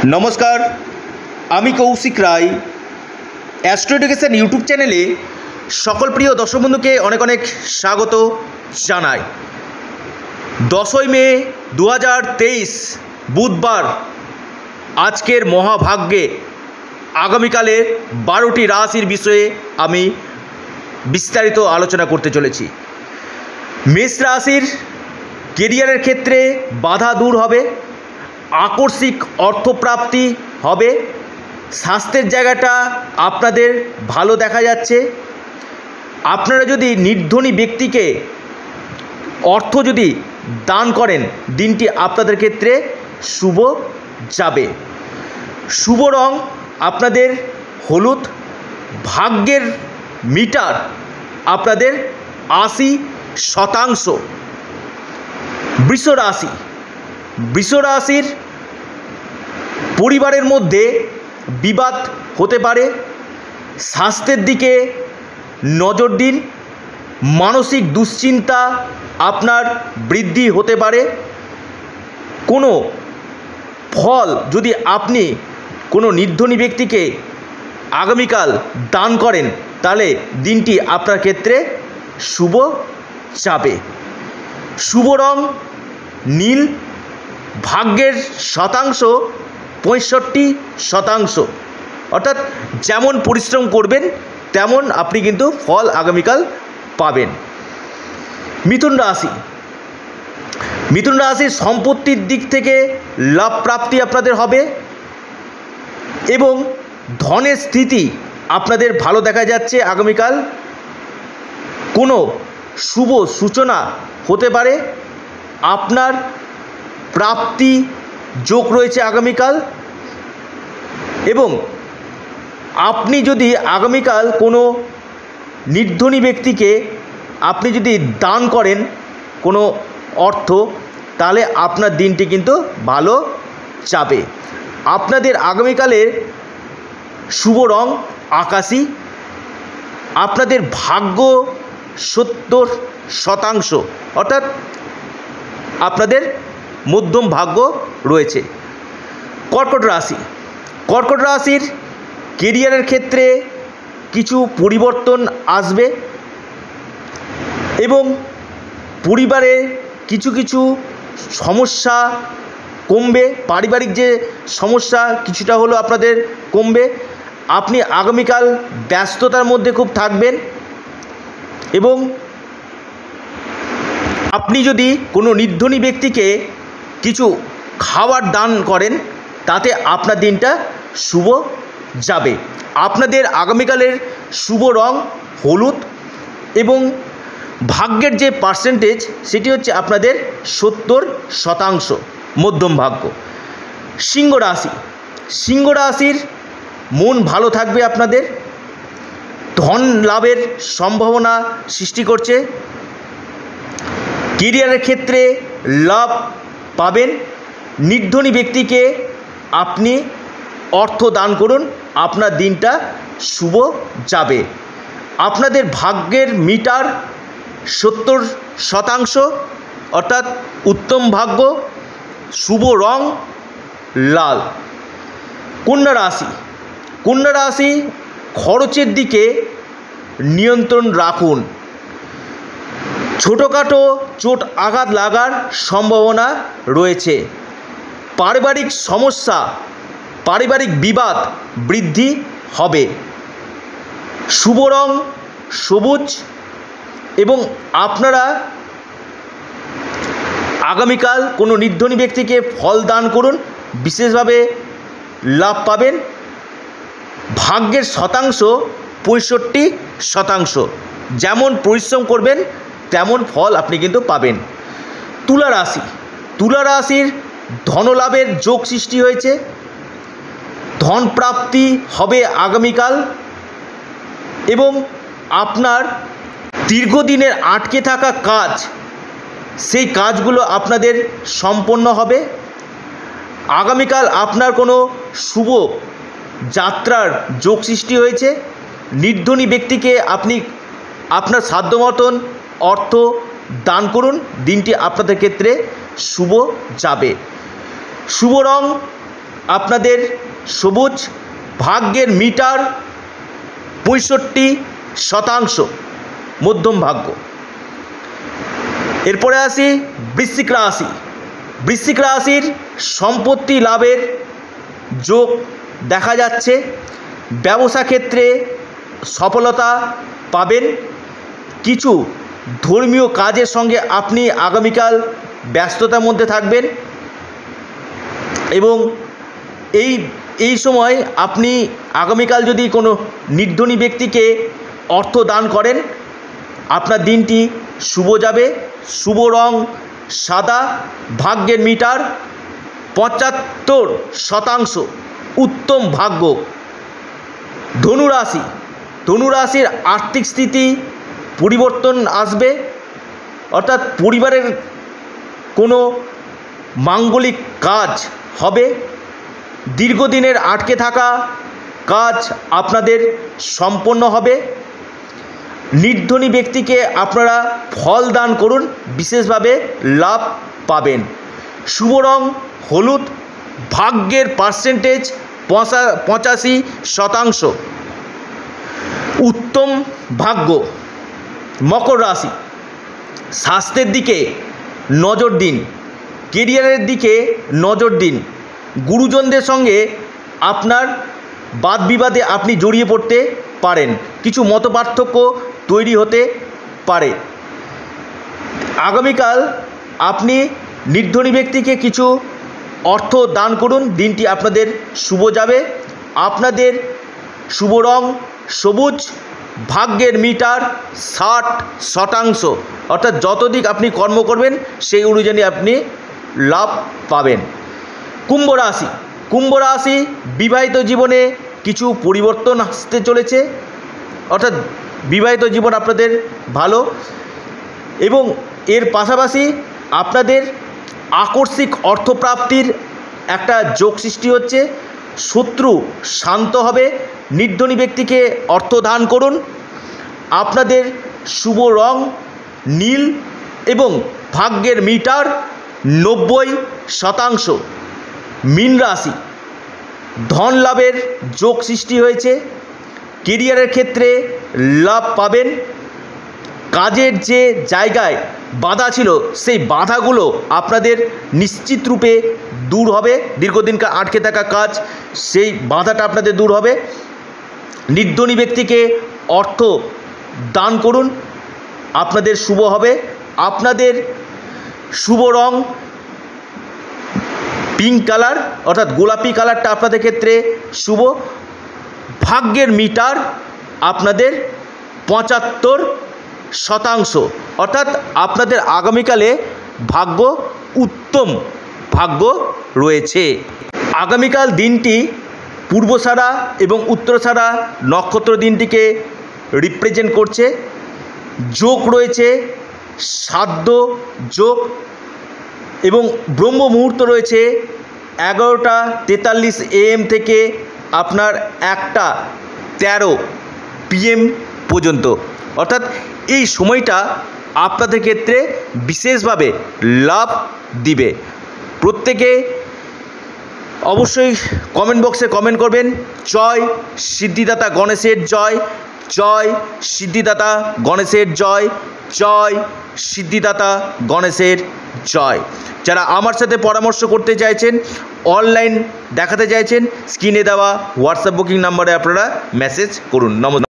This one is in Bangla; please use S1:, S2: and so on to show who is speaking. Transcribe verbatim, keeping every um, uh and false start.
S1: नमस्कार आमी Kaushik Roy astro education YouTube चैनेले सकल प्रिय दर्शक बंधुके अनेक अनेक स्वागत जानाई। दसई मे दो हज़ार तेईस बुधवार आजकेर महाभाग्ये आगामीकाले बारोटी राशिर विषये आमी विस्तारित आलोचना करते चलेछि। मेष राशिर केरियारेर क्षेत्रे बाधा दूर होबे, आकर्षिक अर्थप्राप्ति होबे, स्वास्थ्येर जायगाटा आपनादेर भालो देखा जाच्छे। आपनारा यदि निर्धनी व्यक्तिके अर्थ यदि दान करें दिनटी आपनादेर क्षेत्रे शुभ जाबे। शुभ रंग आपनादेर हलुद, भाग्येर मीटार आपनादेर आशी शतांश। वृष राशि वृष राशिर परिवारेर मध्य विवाद होते पारे, स्वास्थ्येर दिके नजर दिन, मानसिक दुश्चिंता आपनार बृद्धि होते पारे। कोनो फल यदि आपनी कोनो निर्धनी व्यक्तिके आगामीकाल दान करें ताहले दिनटी आपनार क्षेत्रे शुभ जाबे। शुभ रंग नील, भाग्येर शतांश पैंसठी शतांश, अर्थात जेमन परिश्रम करबेन तेमन आपनी किन्तु फल आगामीकाल पाबेन। मिथुन राशि मिथुन राशि सम्पत्तिर दिक थेके लाभ प्राप्ति आपनादेर होबे एबं धनेर स्थिति आपनादेर भालो देखा जाच्छे। आगामीकाल कोनो शुभ सूचना होते पारे, आपनार प्राप्ति जोग रयेछे आगामीकाल। एबं आपनी यदि आगामीकाल कोनो निर्धनी व्यक्तिके आपनी यदि दान करें कोनो अर्थ ताहले आपनार दिनटी किन्तु भालो जाबे। आपनादेर आगामीकालेर शुभ रंग आकाशी, आपनादेर भाग्य सत्तर शतांश, अर्थात आपनादेर मध्यम भाग्य रयेछे। कर्कट राशि कर्कट राशिर केरियारेर क्षेत्रे किछु परिवर्तन आसबे एबं परिवारे किछु किछु समस्या कमबे। पारिवारिक जे समस्या किछुटा हलो आपनादेर कमबे। आपनी आगामीकाल व्यस्ततार मध्य खूब थाकबेन एबं আপনি যদি কোনো নির্ধনী ব্যক্তিকে কিছু খাবার দান করেন তাতে আপনার দিনটা শুভ যাবে। আপনাদের আগামীকালের শুভ রং হলুদ এবং ভাগ্যের যে পার্সেন্টেজ সেটি হচ্ছে আপনাদের সত্তর শতাংশ, মধ্যম ভাগ্য। সিংহ রাশি সিংহ রাশির মন ভালো থাকবে, আপনাদের ধন লাভের সম্ভাবনা সৃষ্টি করছে। কেরিয়ারের ক্ষেত্রে লাভ পাবেন। নির্ধনী ব্যক্তিকে আপনি অর্থ দান করুন, আপনার দিনটা শুভ যাবে। আপনাদের ভাগ্যের মিটার সত্তর শতাংশ, অর্থাৎ উত্তম ভাগ্য। শুভ রং লাল। কন্যা রাশি কন্যা রাশি খরচের দিকে নিয়ন্ত্রণ রাখুন। ছোটোখাটো চোট আঘাত লাগার সম্ভাবনা রয়েছে। পারিবারিক সমস্যা পারিবারিক বিবাদ বৃদ্ধি হবে। শুভ রং সবুজ এবং আপনারা আগামীকাল কোনো নির্ধনী ব্যক্তিকে ফল দান করুন, বিশেষভাবে লাভ পাবেন। ভাগ্যের শতাংশ পঁয়ষট্টি শতাংশ, যেমন পরিশ্রম করবেন তেমন ফল আপনি কিন্তু পাবেন। তুলা রাশি তুলা রাশির ধনলাভের যোগ সৃষ্টি হয়েছে। ধন প্রাপ্তি হবে আগামীকাল এবং আপনার দীর্ঘদিনের আটকে থাকা কাজ সেই কাজগুলো আপনাদের সম্পন্ন হবে। আগামীকাল আপনার কোনো শুভ যাত্রার যোগ সৃষ্টি হয়েছে। নির্ধনী ব্যক্তিকে আপনি আপনার সাধ্য মতন অর্থ দান করুন, দিনটি আপনাদের ক্ষেত্রে শুভ যাবে। শুভ রং আপনাদের সবুজ, ভাগ্যের মিটার পঁয়ষট্টি শতাংশ, মধ্যম ভাগ্য। এরপরে আসি বৃশ্চিক রাশি। বৃশ্চিক রাশির সম্পত্তি লাভের যোগ দেখা যাচ্ছে। ব্যবসা ক্ষেত্রে সফলতা পাবেন। কিছু ধর্মীয় কাজের সঙ্গে আপনি আগামীকাল ব্যস্ততার মধ্যে থাকবেন এবং এই এই সময় আপনি আগামীকাল যদি কোনো নির্ধনী ব্যক্তিকে অর্থ দান করেন, আপনার দিনটি শুভ যাবে। শুভ রং সাদা, ভাগ্যের মিটার পঁচাত্তর শতাংশ, উত্তম ভাগ্য। ধনুরাশি। ধনুরাশির আর্থিক স্থিতি পরিবর্তন আসবে, অর্থাৎ পরিবারের কোনো মাঙ্গলিক কাজ হবে। দীর্ঘদিনের আটকে থাকা কাজ আপনাদের সম্পন্ন হবে। নির্ধনী ব্যক্তিকে আপনারা ফল দান করুন, বিশেষভাবে লাভ পাবেন। শুভ রং হলুদ, ভাগ্যের পার্সেন্টেজ পঁচাশি শতাংশ, উত্তম ভাগ্য। মকর রাশি। স্বাস্থ্যের দিকে নজর দিন, কেরিয়ারের দিকে নজর দিন। গুরুজনদের সঙ্গে আপনার বাদ বিবাদে আপনি জড়িয়ে পড়তে পারেন, কিছু মতপার্থক্য তৈরি হতে পারে। আগামীকাল আপনি নির্ধনী ব্যক্তিকে কিছু অর্থ দান করুন, দিনটি আপনাদের শুভ যাবে। আপনাদের শুভ রং সবুজ, ভাগ্যের মিটার ষাট শতাংশ, অর্থাৎ যতদিক আপনি কর্ম করবেন সেই অনুযায়ী আপনি লাভ পাবেন। কুম্ভ রাশি। কুম্ভ রাশি বিবাহিত জীবনে কিছু পরিবর্তন আসতে চলেছে, অর্থাৎ বিবাহিত জীবন আপনাদের ভালো এবং এর পাশাপাশি আপনাদের আকস্মিক অর্থপ্রাপ্তির একটা যোগ সৃষ্টি হচ্ছে। শত্রু শান্ত হবে। নির্ধনী ব্যক্তিকে অর্থ দান করুন। আপনাদের শুভ রং নীল এবং ভাগ্যের মিটার নব্বই শতাংশ। মীন রাশি। ধন লাভের যোগ সৃষ্টি হয়েছে। কেরিয়ারের ক্ষেত্রে লাভ পাবেন। কাজের যে জায়গায় বাধা ছিল সেই বাধাগুলো আপনাদের নিশ্চিত রূপে দূর হবে। দীর্ঘদিনকার আটকে থাকা কাজ, সেই বাধাটা আপনাদের দূর হবে। নির্ধনী ব্যক্তিকে অর্থ দান করুন, আপনাদের শুভ হবে। আপনাদের শুভ রং পিঙ্ক কালার, অর্থাৎ গোলাপি কালারটা আপনাদের ক্ষেত্রে শুভ। ভাগ্যের মিটার আপনাদের পঁচাত্তর শতাংশ, অর্থাৎ আপনাদের আগামীকালে ভাগ্য উত্তম ভাগ্য রয়েছে। আগামীকাল দিনটি পূর্বসারা এবং উত্তরসারা নক্ষত্র দিনটিকে রিপ্রেজেন্ট করছে। যোগ রয়েছে সাধ্য যোগ এবং ব্রহ্ম মুহূর্ত রয়েছে এগারোটা তেতাল্লিশ এএম থেকে আপনার একটা তেরো পিএম পর্যন্ত, অর্থাৎ এই সময়টা আপনাদের ক্ষেত্রে বিশেষভাবে লাভ দিবে। প্রত্যেকে অবশ্যই কমেন্ট বক্সে কমেন্ট করবেন, জয় সিদ্ধিদাতা গণেশের জয়, জয় সিদ্ধিদাতা গণেশের জয়, জয় সিদ্ধিদাতা গণেশের জয়। যারা আমার সাথে পরামর্শ করতে চাইছেন, অনলাইন দেখাতে চাইছেন, স্ক্রিনে দেওয়া হোয়াটসঅ্যাপ বুকিং নাম্বারে আপনারা মেসেজ করুন। নমস্কার।